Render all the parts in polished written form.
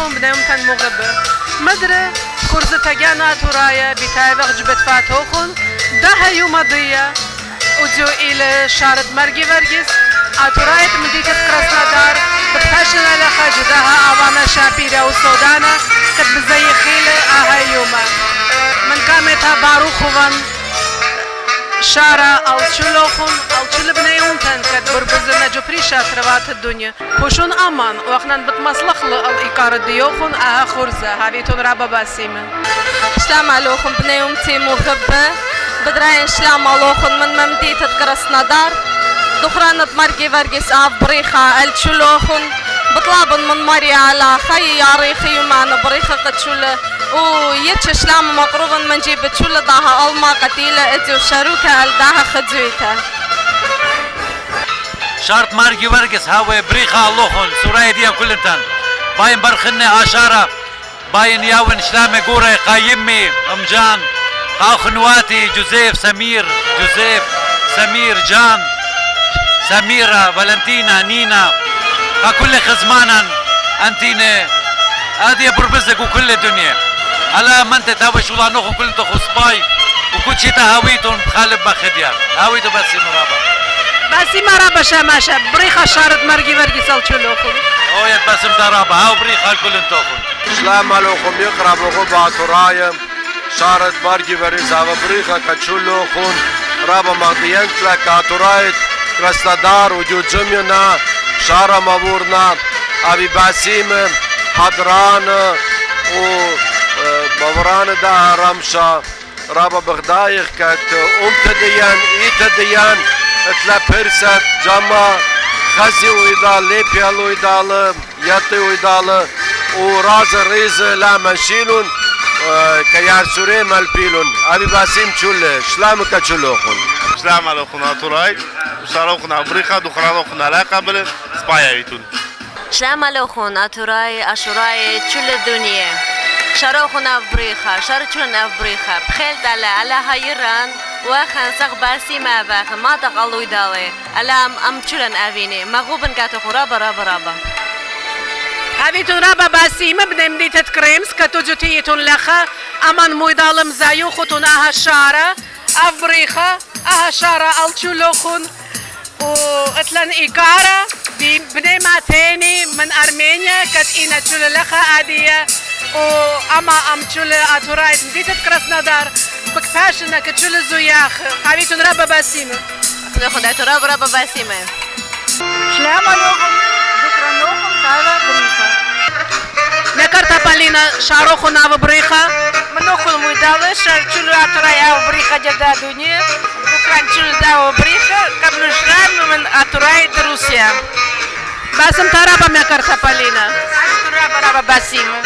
شلوخون بنيوم كان مغبة مدري كرزة هاجيانا أتورايا بتايبغ جبت فاتوخون ده يوم ضية وديو إلى شارة جيفارغيس أتورايا مدينة كراسنودار بتفشل لها جدها أوانا شابيرا وسودانا كتب زي خيلة يوما من كامتها باروخوان شارة أو شلوخون أو شل بنيون تنكت بربزنا جبريشة تروات الدنيا وشون أمان وإحنا بتمصلخ الإيكار الديوخون خرزة هابيتون رابا باسيمة شلام علوخون بنيوم تيمو غبة بدراين شلام علوخون من ممديتة كراسنودار دخرانة جيفارغيس بريخة الشلوخون بطلابن من ماريا على خي ياريخي معنا بريخة قتشولة ويتش شلام مقروبا من جيب تشولة داها ألما قتيلة اتيو شاروكة داها خدزويتا شارت جيفارغيس هاوي بريخة اللوخن سوراي ديا كلنتان باين برخني عشارة باين ياون شلامي قوري قايمي أمجان خنواتي جوزيف سمير جان سميرة فالنتينا نينا كل خزمانا انتيني هذه بربزك وكل الدنيا على منت تاوي شو نخو كل تخو سباي وكل شيء تهاويتون بخالب بخديار هاويتو باسي مرابا شاماشا بريخة شارت جيفارغيس الشلوخون اوه باسم ترابا هاو بريخة الكل انتوخون سلام عليكم يقرب غبا أتورايا شارت جيفارغيس هاو بريخة كتشلوخون رابا مغديانت لك أتورايا كراسنودار وجود جمينا شارة مبورنا أبي باسيم حضران وموران دا رمشا رابا بغدايخ كت تديان تديان اتلا برسات جاما خزي ويدال ليبيال ويدال يطي ويدال وراز الريز لا منشيلون كيار سوري مالبيلون أبي باسيم شول شلامك تشلوخون سلام عليكم أتوراي وشاروخنا أبريخا دخراروخنا لا قبل سبايايتون سلام عليكم أتوراي أشوراي كل الدنيا شاروخنا أبريخا شارتشون أبريخا بخيلت على هايران وخان سغباسي ما باخ ما تقلوا يدالي على أمشلن أبيني مغوبن كاتو رابا رابا رابا هابيتون رابا باسيمة بنمديتة كريمس كتوجتيتون لخا أمان مويدالم زايوخوتون شارة أفريخا شارة الشلوخون واتلن إيكارا بنيمة تاني من أرمينيا كت إينا تشول لخا عادية وأما تشول أتوراي مدينة كراسنودار بكفاشنا كتشول زوياخ هابيتون رابا باسيمة ناخد أتوراب رابا باسيمة سلام عليكم دكرانوخم خالا بريخا نكرتا بالينا شاروخو ناو بريخا منوخل مويدالة شارتشول أتوراي بريخا جدا دنيا دكران تشول داو بريخا قبل شرام من أتوراي روسيا باسم ترابا مكرتا بالينا أتوراب رابا باسيمة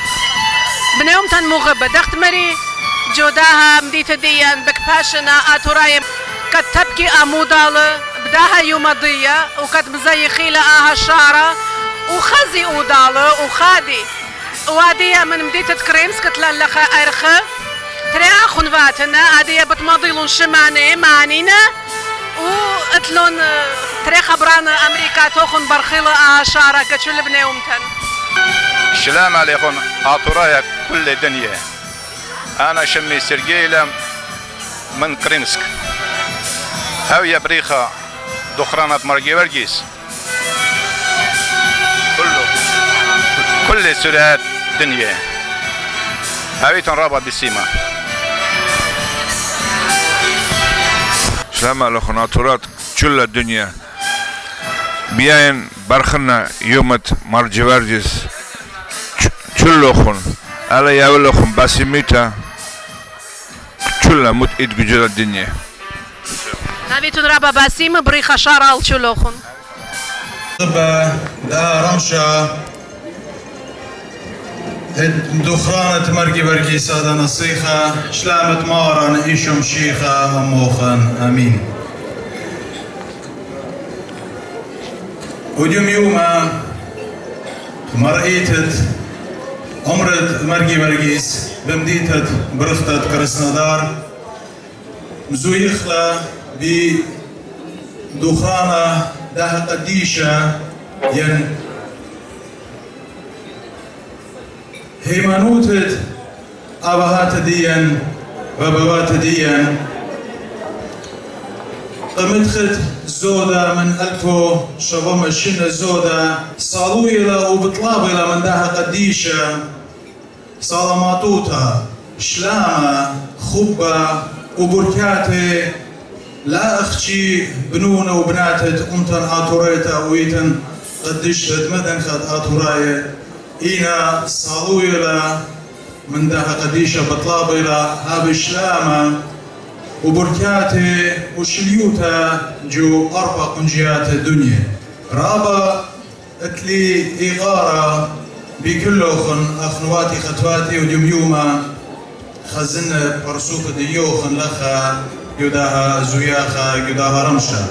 بنيوم تن مغبة دخت مري جوداها مديت ديان بكباشنا أتوراي كتبكي أمودالة بداها يوم ضية وكتب زي خيلة شارة وخزي أودالة وخادي وادية من مدينة كريمس كتلان لخا أرخف تريا خنواتنا عادية بتمضيلون شماني معنينا واتلون تريا خبرانا أمريكا توخن برخيلة شارة كتشل بنيومتن السلام عليكم أتورايا كل الدنيا أنا شمي سرجيلة من كريمسك هاوية بريخة دخرانة جيفارغيس كل سوريات الدنيا هاويتن رابا بالسيما سلام عليكم أتورات كل الدنيا بيان برخنا يومت جيفارغيس كلهم على ياولهم باسيميتا كل مت إدجال الدنيا هابيتون رابا باسيم بريخة شارة الشلوخن دا رمشا دخرانة جيفارغيس هذا نصيخة شلامة مارن إيشم شيخة موخن أمين وديم يوما مرئيتت عمرت جيفارغيس بمديتت برفتت كرسنودار مزويخلا بدخانة ده قديشة ين هيمانوتت أبهات ديان بابوات ديان قمتخت زودا من ألفو شبم الشنة زودا صالويلا وبطلابيلا من داها قديشة صالماتوتا شلامة خبة وبركاتي لا أختي بنونة وبناتت أمتن آتوريتا ويتن قديشت مدن خد آتورايا إينا صالويلا من داها قديشة بطلابيلا هاب شلامة وبركاتي وشليوتا جو أربع قنجيات الدنيا رابا اتلي إغارة بكلوخن أخنواتي خطواتي وديوما خزن برسوك ديوخن لخا يداها زوياخا يداها رمشا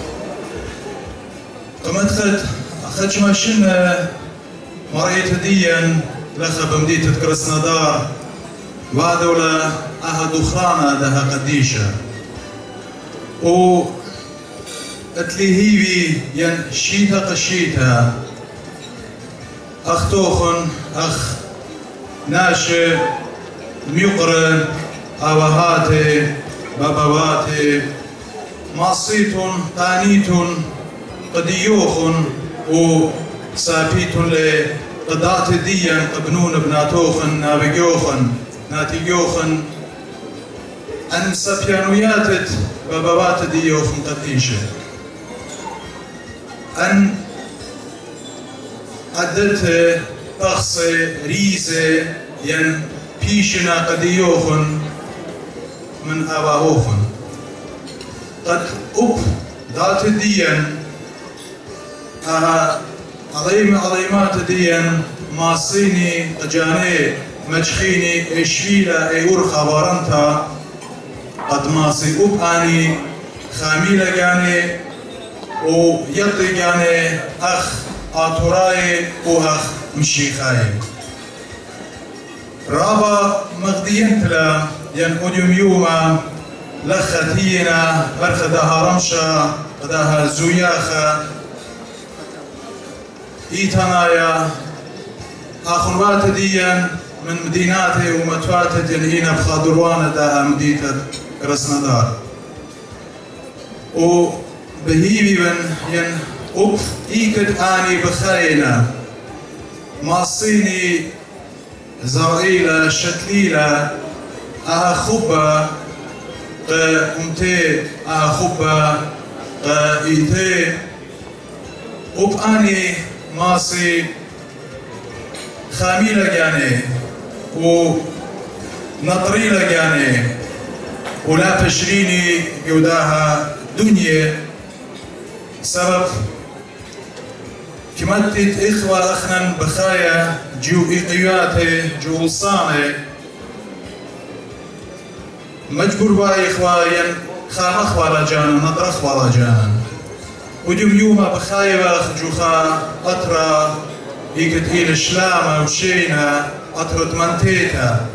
قمت خدش ماشن مرأيت ديا لخا بمديتة كرسنادار وهذولا أها دخرانا دها قديشة و اتليهيبي ين شيتا قشيتا أختوخن أخ ناشي ميقر أبهاتي بابواتي ماصيتون قانيتون قديوخن و سابيتون لقضاة ديا قبنون بناتوخن نابيوخن ناتيوخن أن سبيانوياتت بابوات ديوخن قديشة أن أدت بخصي ريزي ين بيشنا قديوخن من أباهوخن قد أب ذات ديا عظيمات ديا ماصيني قجاني مجخيني اشفيلا ايور خبرنتا قد ماصي أباني خاميلا جاني ويطي جاني أخ آتوراي وأخ مشيخاي رابا مغدينتلا ين أديم يوما لختينا برخدها رمشا قدها زوياخا إيتانايا أخنوات ديا من مديناتي ومتواتت ينهينا بخادروانة داها مدينة كرسنودار وبهيبي بن ين أب إيكت آني بخاينا ماصيني زرعيلة شتليلة أها خبة أمتي أها خبة إيتي أب آني ماصي خاميلة جاني ونطريلة جاني ولا تشريني يوداها دنيا سبب كمتت إخوة أخنا بخايا جو إقياتي جو صاني مجبور باي إخوة خام أخوة رجانا نطر أخوة رجانا وديم يوما بخايا باخ جوخا أطرا إيكت إيل الشلامة وشينا أطرت منتيتا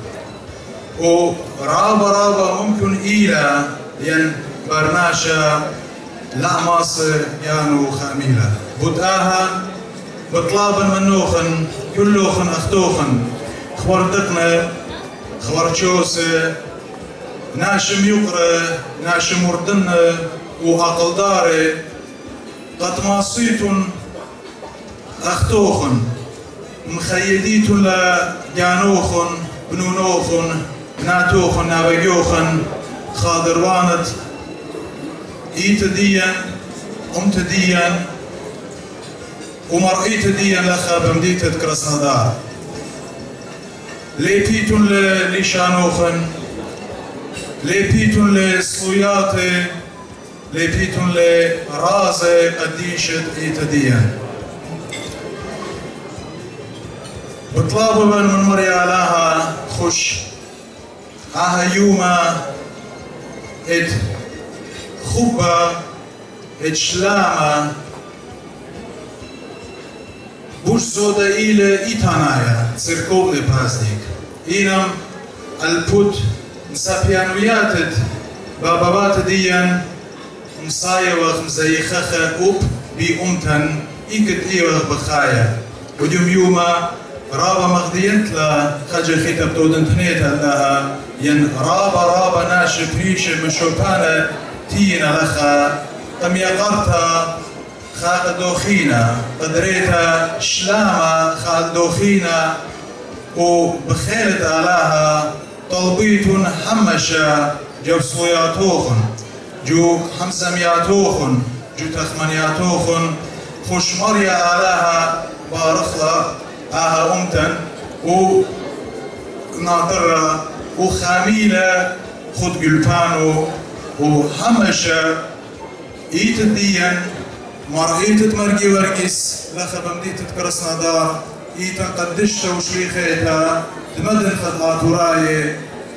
ورابا ممكن إيلا ين برناشا لا ماص يانو خاميلة بداها بطلابا منوخن كلوخن أختوخن خوردقنا خورتشوس ناشم يقرأ ناشم وردن وعقل داري قد ماصيتن أختوخن مخيديتن لجانوخن بنونوخن ناتوخن نابجوخن خاضروانت إيت ديا أمت ديا ومرئيت ديا لخا بمديتة كرسنودار ليبيتن لشانوخن ليبيتن لصوياتي ليبيتن لرازي قديشة إيت ديا بطلابا من مريا لها خش آها يوما إد خبا إد شلاما بوش زودا إلى إيتانايا церковный праздник. إنم البوت مسابيانوياتت بابابات ديان مسايوخ مزيخخة أب بأمتن إيكت إيوخ بخايا وديم يوما رابا مغديت لا خجي خيتب تودن تنيت لها ين رابا ناشف ريش مشوبانا تينا لخا قم يقرتا خال دوخينا قدريتا شلاما خال دوخينا وبخيلت آلاها طلبيت حمشا جو صوياتوخن جو حمسمياتوخن جو تخمنياتوخن خوشمريا آلاها بارخلا آها أمتن وناطرة وخاميلة خد قلبانو وحمشا إيت الدين مرئيت مرقي ورقس لخب مديت كرسنادار إيت قدشت وشليخيتا تمدن خد آتوراي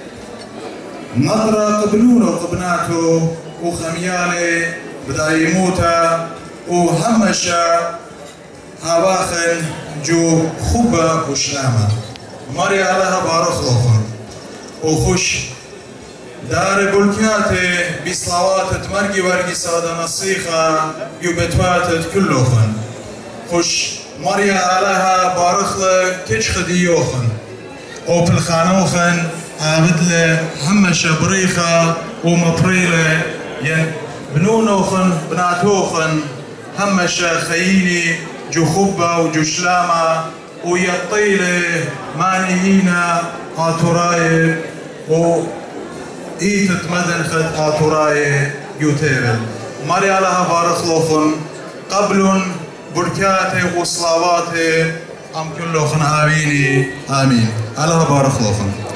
نطرة قبلونه وقبناتو وخميالي بدا يموتا وهمشا هواخن جو خوبة وشلامة مري عليها بارخلوخن وخش دار بولكياتي بصلوات مرقي ورقي سادة نصيخة يبتواتت كلوخن خش مريا عليها بارخلة كش خديوخن وبالخانوخن عابدلة همشة بريخة ومبريلة ين بنونوخن بناتوخن همشة خييني جو خبة وجو شلامة ويطيلة مانهينا آتوراي و إيتت مدن خد آتوراي يوتيبل مريا لها بارخلوخن قبل بركاتي وصلاواتي أم كلوخن آميني آمين على بارخلوخن